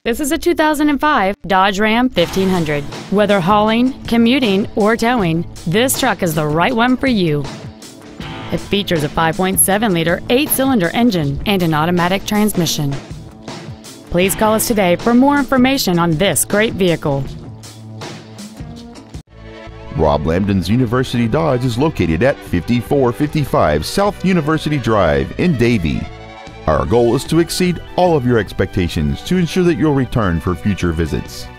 This is a 2005 Dodge Ram 1500. Whether hauling, commuting, or towing, this truck is the right one for you. It features a 5.7-liter 8-cylinder engine and an automatic transmission. Please call us today for more information on this great vehicle. Rob Lambdin's University Dodge is located at 5455 South University Drive in Davie. Our goal is to exceed all of your expectations to ensure that you'll return for future visits.